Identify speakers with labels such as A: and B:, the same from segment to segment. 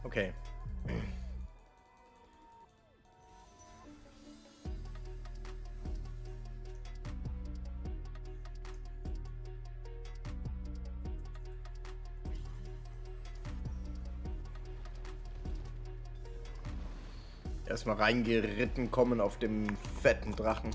A: Okay. Erstmal reingeritten kommen auf dem fetten Drachen.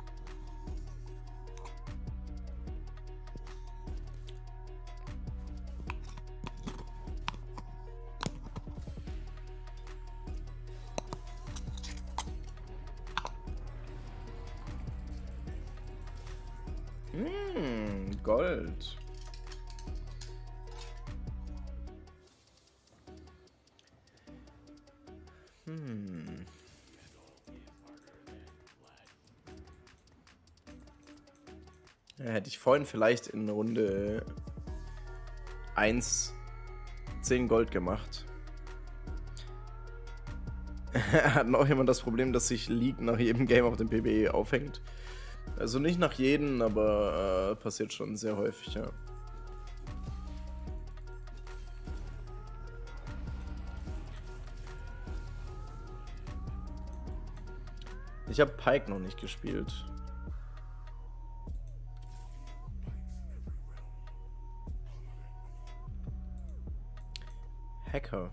A: Gold. Ja, hätte ich vorhin vielleicht in Runde 1 10 Gold gemacht. Hat noch jemand das Problem, dass sich League nach jedem Game auf dem PBE aufhängt? Also nicht nach jedem, aber passiert schon sehr häufig, ja. Ich habe Pike noch nicht gespielt. Hacker.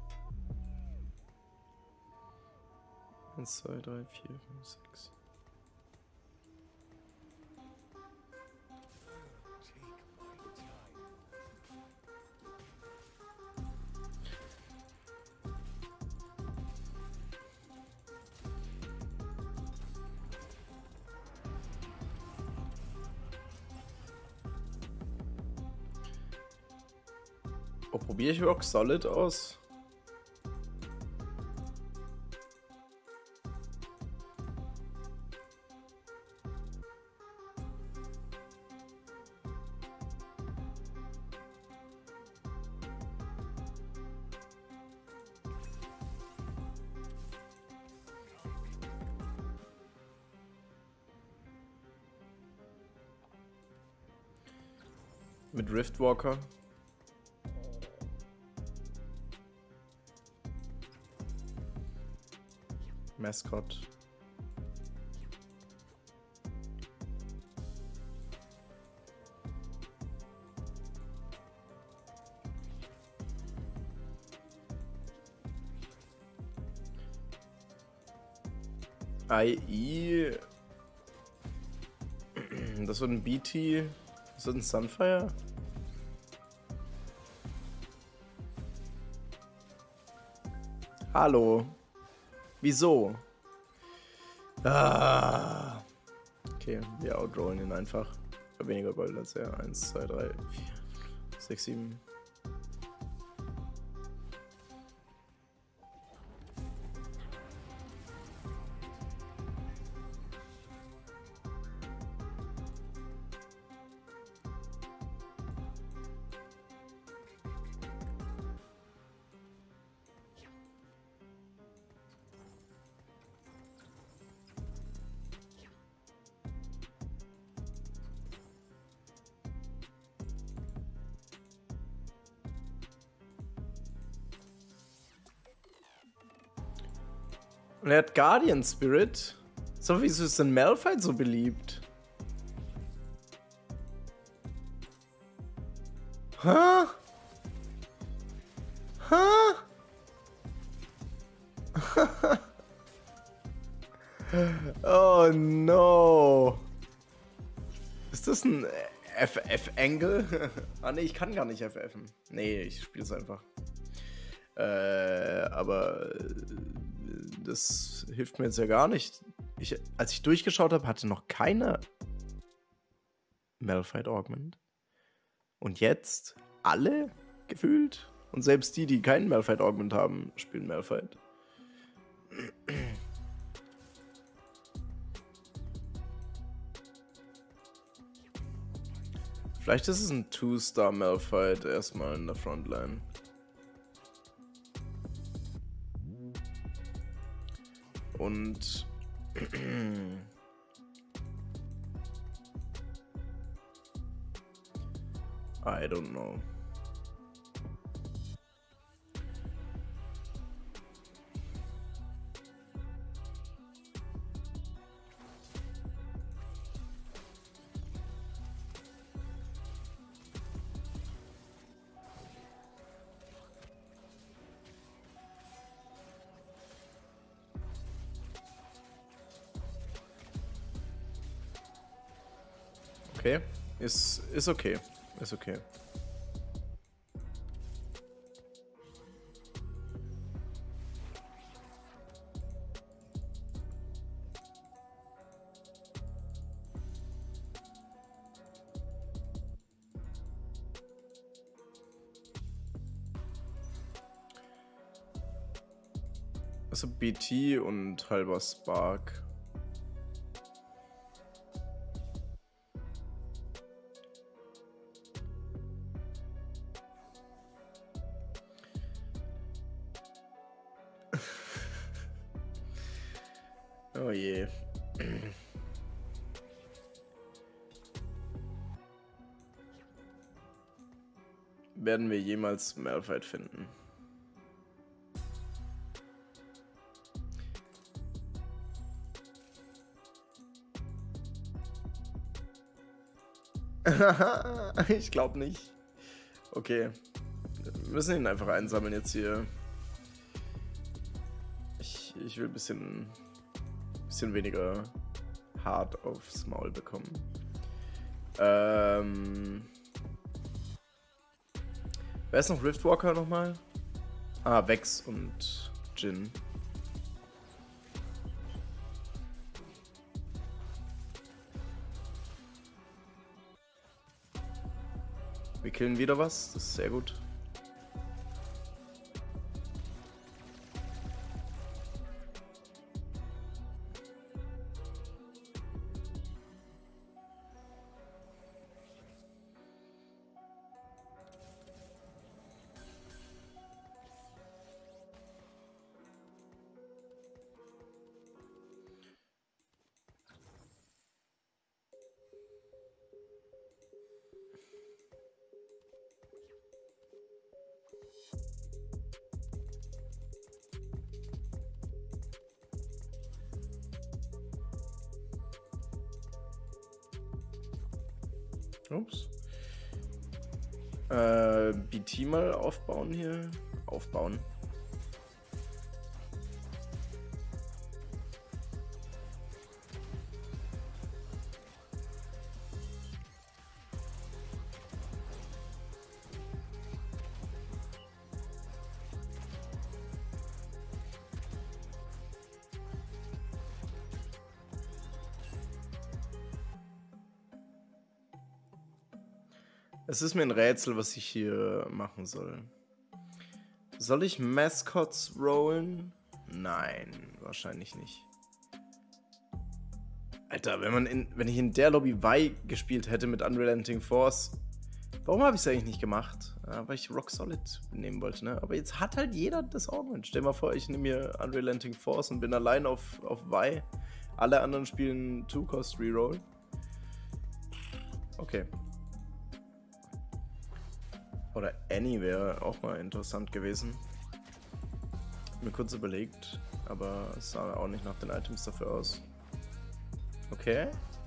A: 1, 2, 3, 4, 5, 6. Oh, probiere ich Rock Solid aus? Mit Riftwalker. Mascot. IE. Das wird ein BT. Das wird ein Sunfire. Hallo. Wieso? Ah. Okay, wir outrollen ihn einfach. Für weniger Gold als er. 1, 2, 3, 4, 6, 7. Und er hat Guardian Spirit. So, wieso ist denn Malphite so beliebt? Hä? Hä? Oh no. Ist das ein FF-Angle? Ah ne, ich kann gar nicht FFen. Nee, ich spiele es einfach. Aber das hilft mir jetzt ja gar nicht. Als ich durchgeschaut habe, hatte noch keiner Malphite Augment. Und jetzt alle gefühlt. Und selbst die, die keinen Malphite Augment haben, spielen Malphite. Vielleicht ist es ein 2-Star Malphite erstmal in der Frontline. Und I don't know. Okay. Ist okay. Ist okay. Also BT und halber Spark. Oh je. Werden wir jemals Malphite finden? Ich glaube nicht. Okay. Wir müssen ihn einfach einsammeln jetzt hier. Ich will ein bisschen weniger hart aufs Maul bekommen. Wer ist noch Riftwalker nochmal? Ah, Vex und Jhin. Wir killen wieder was, das ist sehr gut. Ups. BT mal aufbauen hier. Aufbauen. Es ist mir ein Rätsel, was ich hier machen soll. Soll ich Mascots rollen? Nein, wahrscheinlich nicht. Alter, wenn ich in der Lobby Vi gespielt hätte mit Unrelenting Force, warum habe ich es eigentlich nicht gemacht? Weil ich Rock Solid nehmen wollte, ne? Aber jetzt hat halt jeder das Augment. Stell mal vor, ich nehme mir Unrelenting Force und bin allein auf Vi. Alle anderen spielen 2-Cost Reroll. Okay. Oder Annie wäre auch mal interessant gewesen. Mir kurz überlegt, aber es sah auch nicht nach den Items dafür aus. Okay.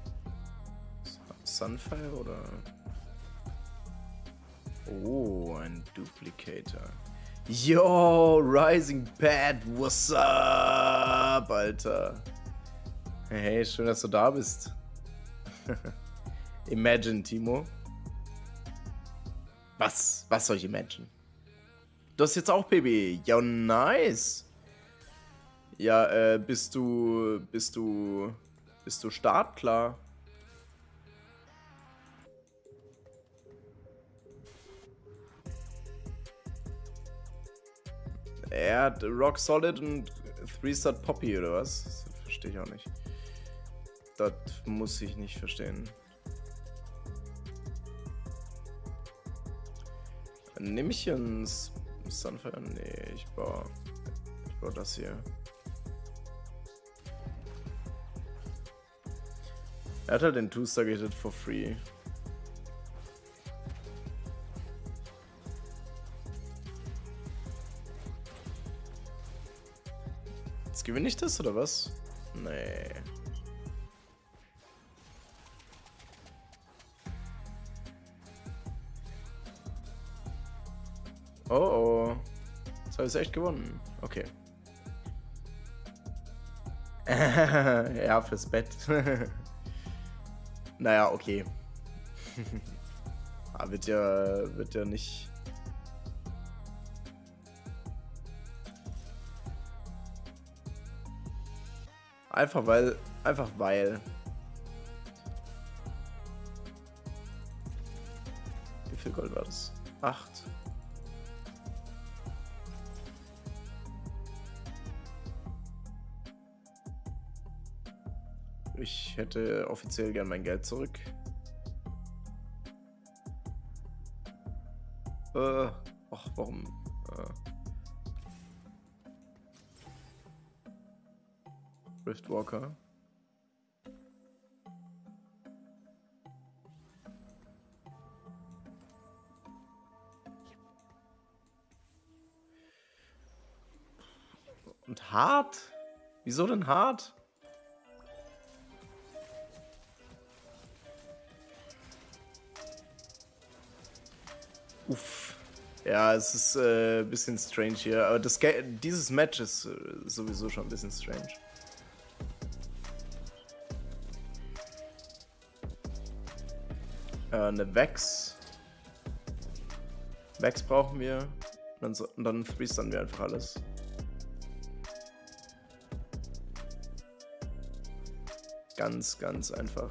A: Sunfire oder... Oh, ein Duplicator. Yo, Rising Bad, what's up, Alter? Hey, schön, dass du da bist. Imagine, Timo. Was soll ich imagine? Du hast jetzt auch PB. Ja, nice. Ja, bist du startklar? Er hat Rock Solid und 3-Star Poppy oder was? Das verstehe ich auch nicht. Das muss ich nicht verstehen. Nehme ich hier ein Sunfire? Nee, ich baue das hier. Er hat halt den 2-Star gehittet for free. Jetzt gewinne ich das oder was? Nee. Oh oh. Das habe ich echt gewonnen. Okay. Ja, fürs Bett. Naja, okay. Ah, wird ja nicht. Einfach weil. Wie viel Gold war das? 8. Ich hätte offiziell gern mein Geld zurück. Ach, warum? Riftwalker. Und hart? Wieso denn hart? Uff. Ja, es ist ein bisschen strange hier. Aber dieses Match ist sowieso schon ein bisschen strange. Eine Vex. Vex brauchen wir. Und dann freestunnen wir einfach alles. Ganz, ganz einfach.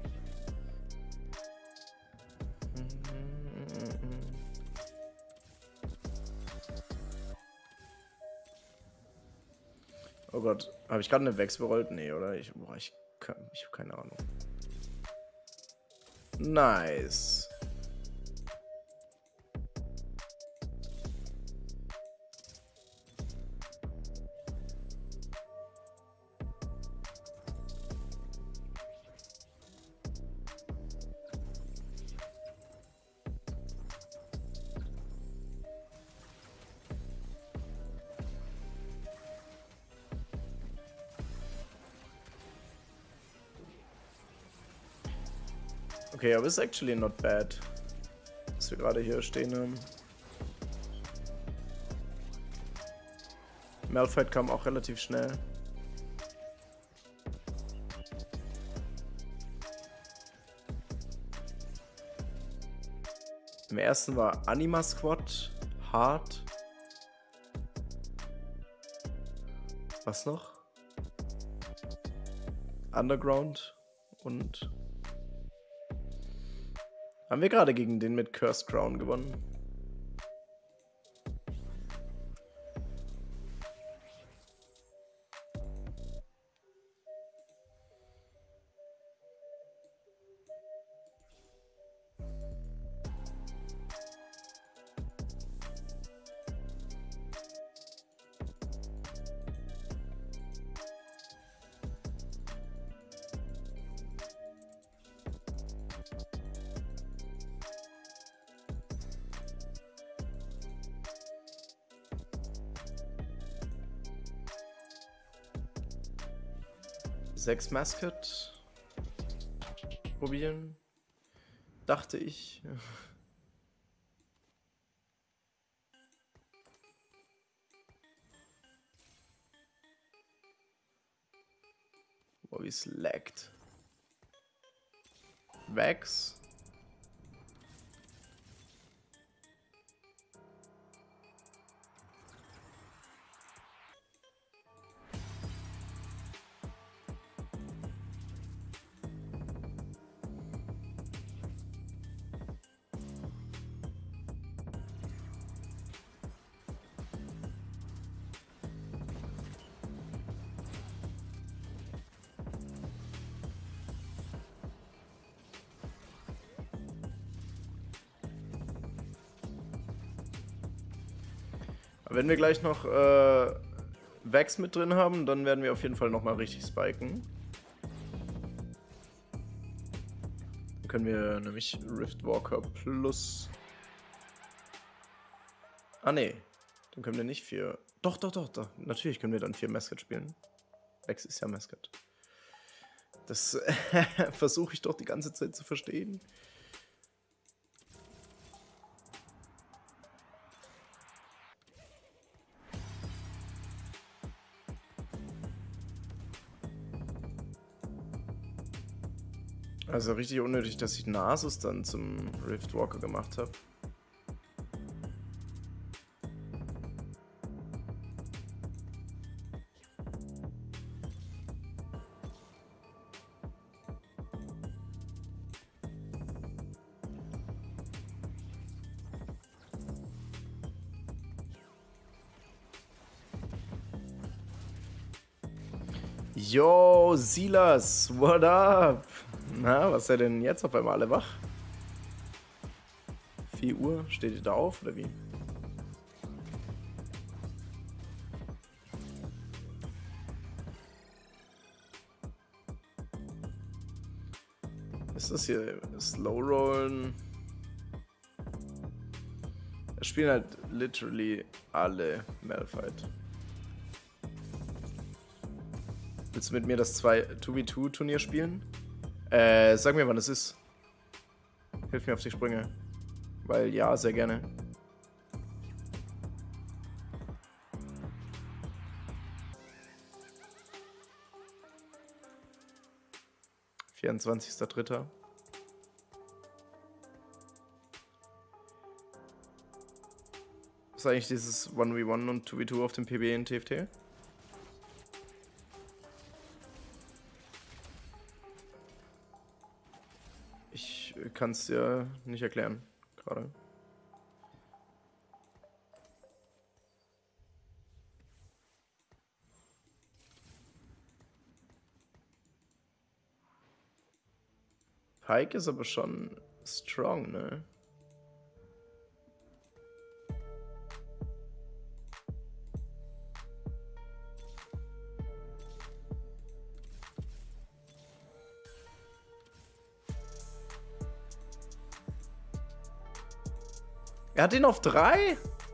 A: Oh Gott, habe ich gerade eine Vex berollt? Nee, oder? Ich habe keine Ahnung. Nice. Okay, aber ist actually not bad, dass wir gerade hier stehen haben. Malphite kam auch relativ schnell. Im ersten war Anima Squad, Hard. Was noch? Underground und... Haben wir gerade gegen den mit Cursed Crown gewonnen? Sechs Mascot probieren, dachte ich. Oh, wie es laggt. Vex. Wenn wir gleich noch Vex mit drin haben, dann werden wir auf jeden Fall nochmal richtig spiken. Dann können wir nämlich Riftwalker plus... Ah ne, dann können wir nicht 4... Doch. Natürlich können wir dann 4 Mascot spielen. Vex ist ja Mascot. Das versuche ich doch die ganze Zeit zu verstehen. Also richtig unnötig, dass ich Nasus dann zum Riftwalker gemacht habe. Yo, Silas, what up? Na, was ist denn jetzt auf einmal alle wach? 4 Uhr, steht ihr da auf oder wie? Ist das hier Slow Rollen? Es spielen halt literally alle Malphite. Willst du mit mir das 2v2-Turnier spielen? Sag mir, wann es ist. Hilf mir auf die Sprünge. Weil ja, sehr gerne. (24.3.) Was ist eigentlich dieses 1v1 und 2v2 auf dem PB in TFT? Ich kann es dir nicht erklären, gerade. Pyke ist aber schon strong, ne? Er hat ihn auf 3?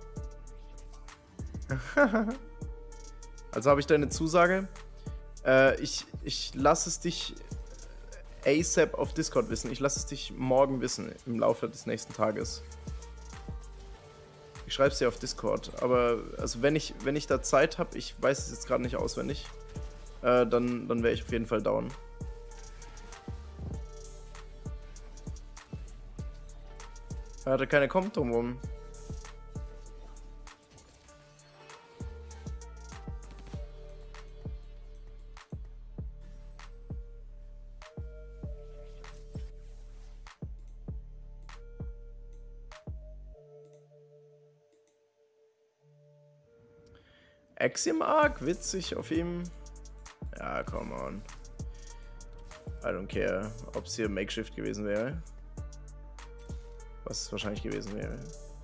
A: Also habe ich deine Zusage. Ich lasse es dich ASAP auf Discord wissen. Ich lasse es dich morgen wissen, im Laufe des nächsten Tages. Ich schreibe es dir auf Discord. Aber also wenn ich da Zeit habe, ich weiß es jetzt gerade nicht auswendig, dann wäre ich auf jeden Fall down. Er hatte keine kommt drumrum. Axiom Arc, witzig auf ihm. Ja, come on. I don't care, ob es hier Makeshift gewesen wäre. Was es wahrscheinlich gewesen wäre.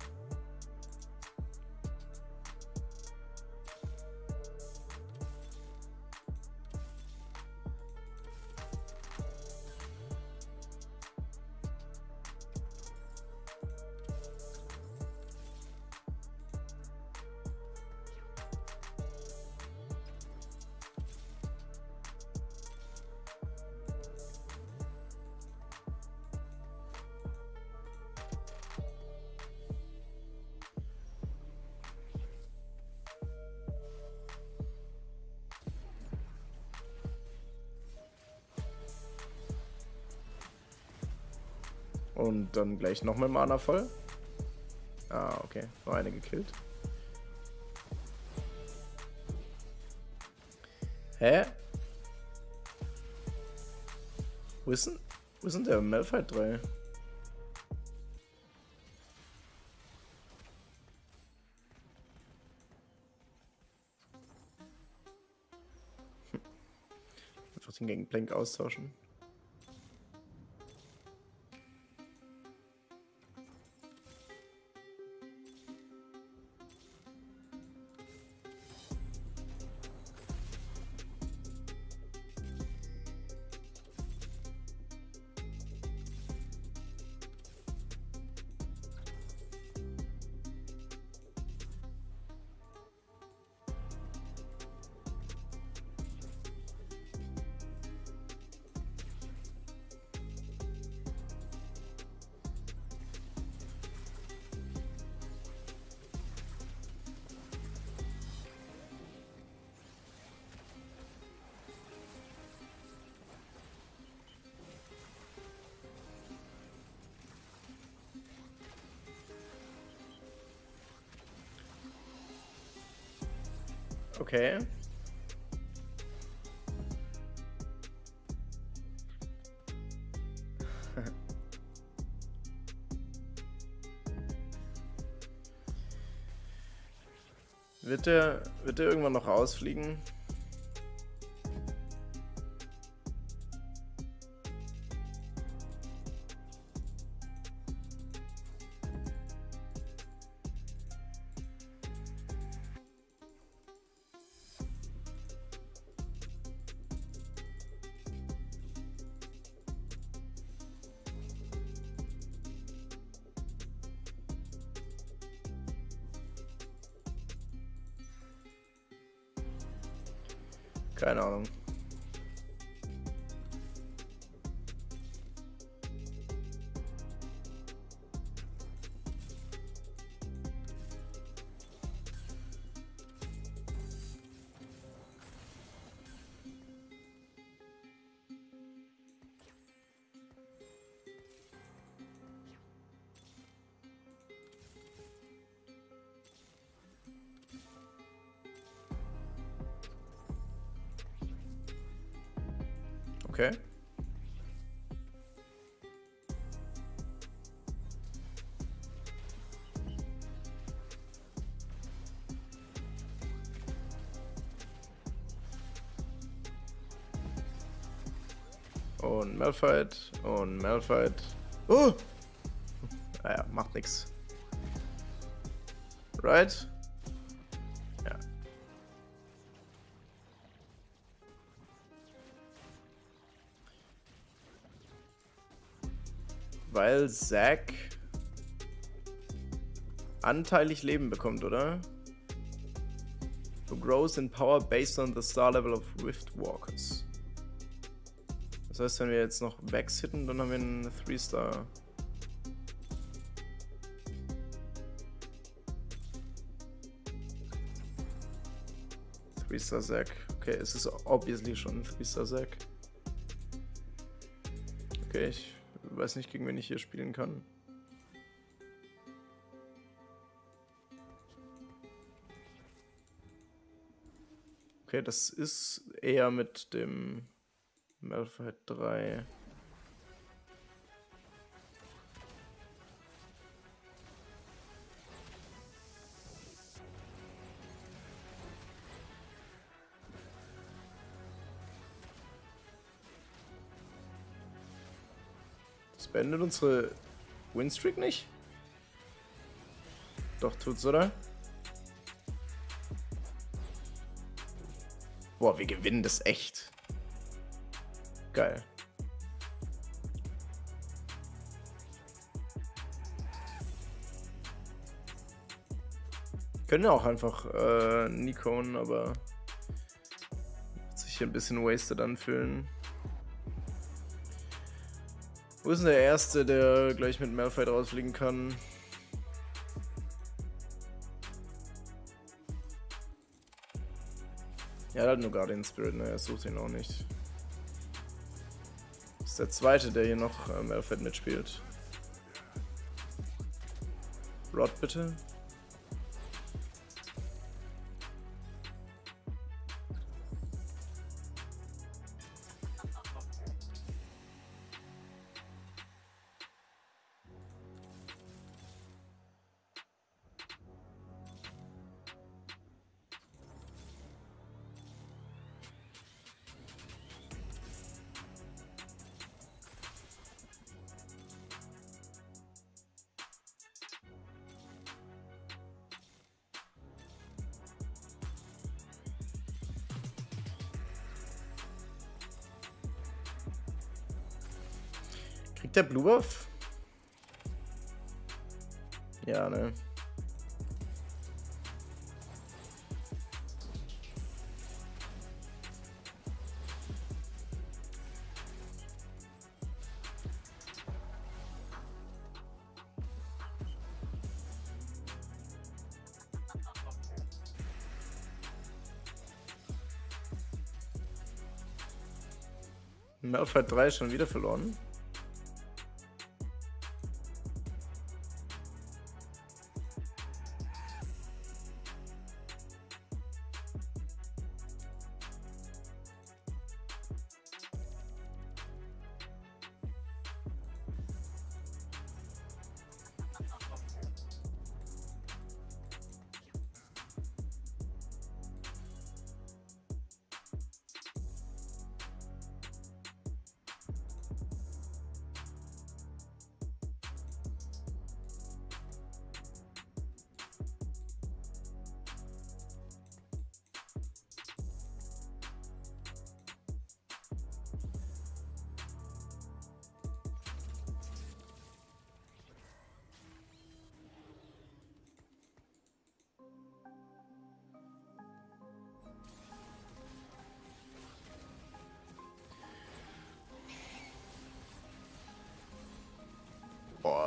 A: Und dann gleich noch mit Mana voll. Ah, okay. Noch eine gekillt. Hä? Wo ist denn der Malphite 3? Einfach den Gangplank austauschen. Okay. Wird der irgendwann noch rausfliegen? Keine Ahnung. Okay. Und Malphite und Malphite. Oh! Naja, macht nix. Right? Ja. Weil Zack anteilig Leben bekommt, oder? Who grows in power based on the star level of Riftwalkers. Das heißt, wenn wir jetzt noch Vex hitten, dann haben wir einen 3-Star. Three-Star Zack. Okay, es ist obviously schon ein 3-Star Zack. Okay, ich weiß nicht, gegen wen ich hier spielen kann. Okay, das ist eher mit dem Malphite 3. Das beendet unsere Winstreak nicht? Doch, tut's, oder? Boah, wir gewinnen das echt. Geil. Können ja auch einfach Nikon, aber wird sich hier ein bisschen wasted anfühlen. Wo ist denn der Erste, der gleich mit Malphite rausfliegen kann? Er hat halt nur Guardian Spirit, ne? Er sucht ihn auch nicht. Das ist der Zweite, der hier noch Malphite mitspielt. Rod, bitte. Kriegt der Blue Buff? Ja, ne. Malphite 3 schon wieder verloren.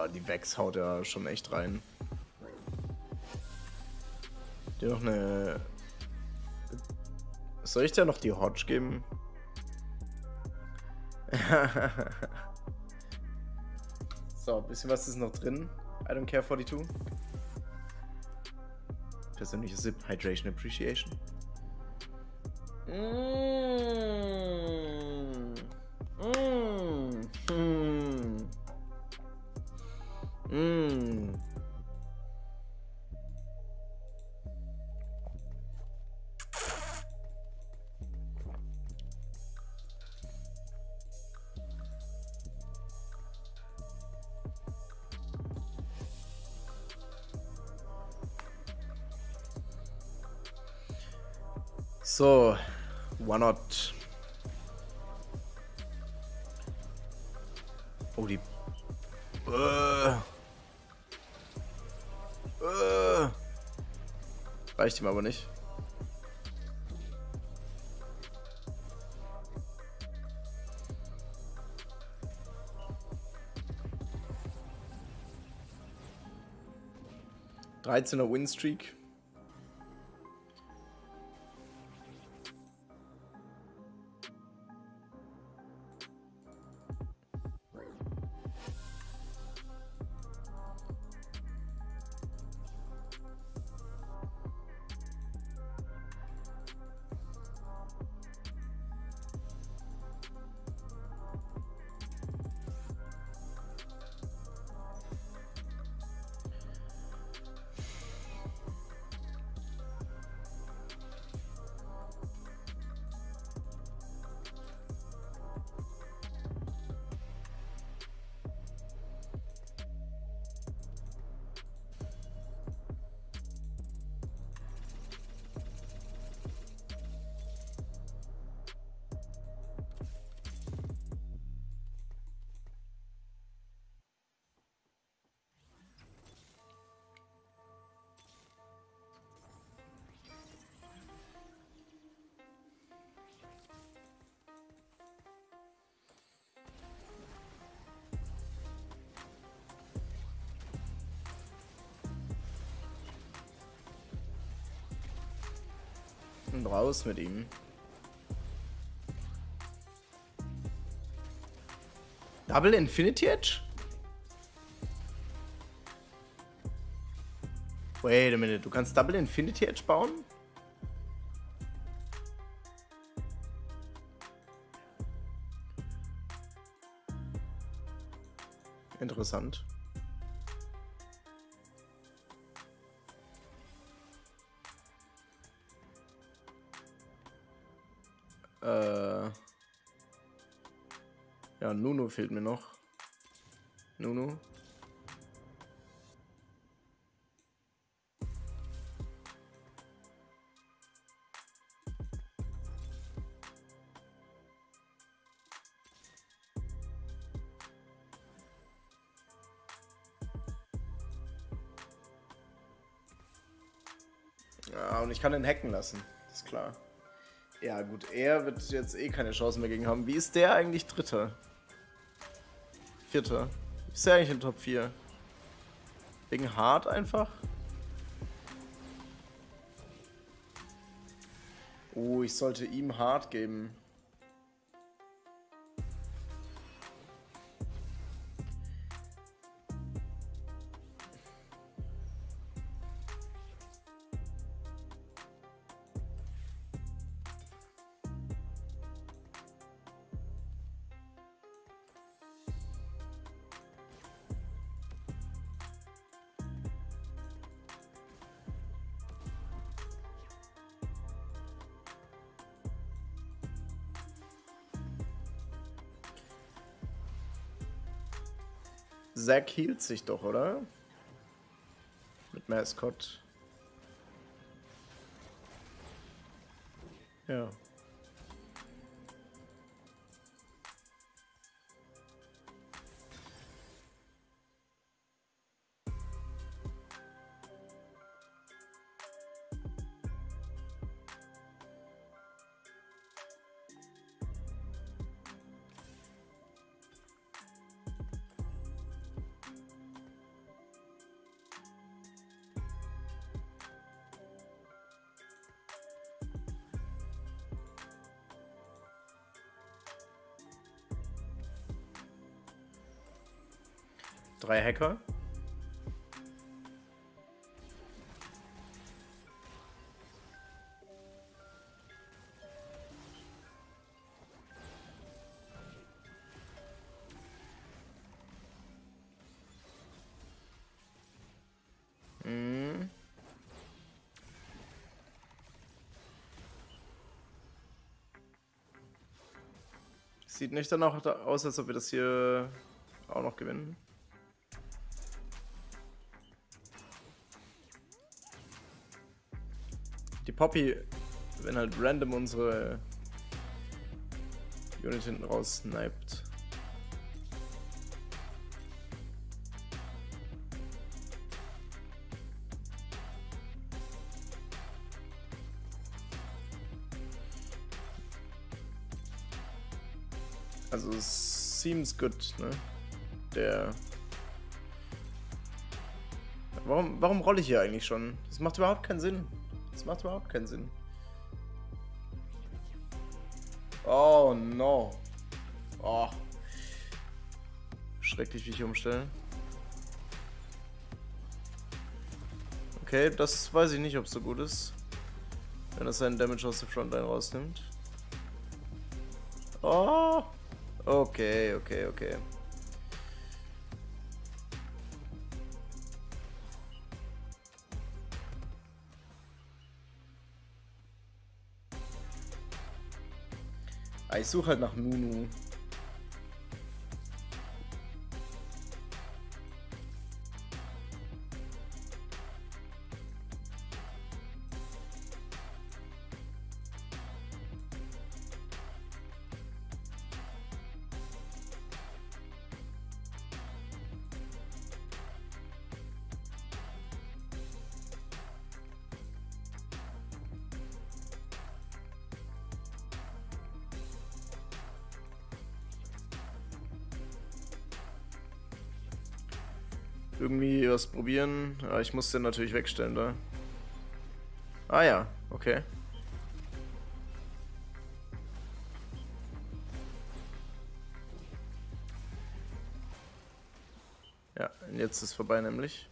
A: Boah, die Vex haut ja schon echt rein. Dir noch eine... Soll ich dir noch die Hodge geben? So, ein bisschen was ist noch drin. I don't care 42. Persönliche Sip, Hydration Appreciation. So, why not? Oh, die... Reicht ihm aber nicht. (13er Winstreak. Und raus mit ihm. Double Infinity Edge? Wait a minute, du kannst Double Infinity Edge bauen? Interessant. Ja, Nunu fehlt mir noch. Nunu. Ja, und ich kann ihn hacken lassen. Das ist klar. Ja, gut, er wird jetzt eh keine Chance mehr gegen haben. Wie ist der eigentlich Dritter? Vierter. Ist der eigentlich in Top 4? Wegen Hard einfach? Oh, ich sollte ihm Hard geben. Zack hielt sich doch, oder? Mit Mascot. Ja. 3 Hacker. Sieht nicht danach aus, als ob wir das hier auch noch gewinnen. Die Poppy, wenn halt random unsere Unit hinten raus sniped. Also es seems good, ne? Warum rolle ich hier eigentlich schon? Das macht überhaupt keinen Sinn. Das macht überhaupt keinen Sinn. Oh no. Oh. Schrecklich, wie ich umstelle. Okay, das weiß ich nicht, ob es so gut ist. Wenn es seinen Damage aus der Frontline rausnimmt. Oh. Okay. Ich suche halt nach Nunu. Irgendwie was probieren. Aber ich muss den natürlich wegstellen da. Ah ja, okay. Ja, und jetzt ist vorbei nämlich.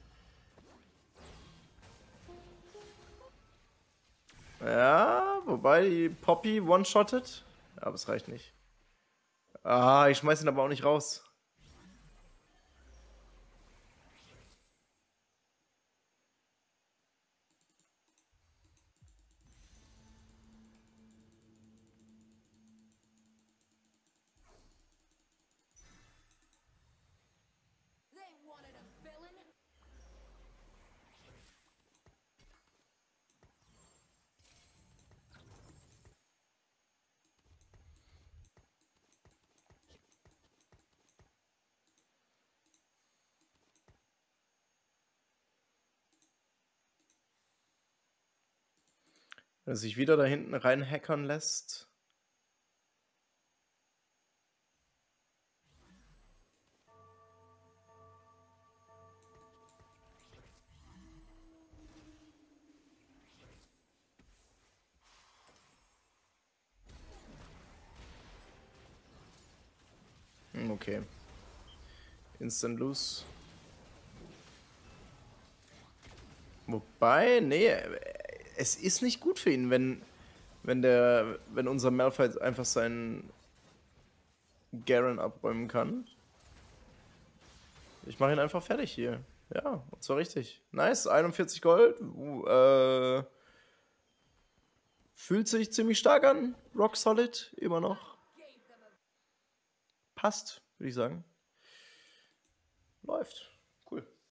A: Ja, wobei die Poppy one-shottet. Aber es reicht nicht. Ah, ich schmeiß ihn aber auch nicht raus. Wenn er sich wieder da hinten rein hackern lässt. Okay. Instant lose. Wobei, nee, es ist nicht gut für ihn, wenn unser Malphite einfach seinen Garen abräumen kann. Ich mache ihn einfach fertig hier. Ja, und zwar richtig. Nice, 41 Gold. Fühlt sich ziemlich stark an. Rock solid, immer noch. Passt, würde ich sagen. Läuft.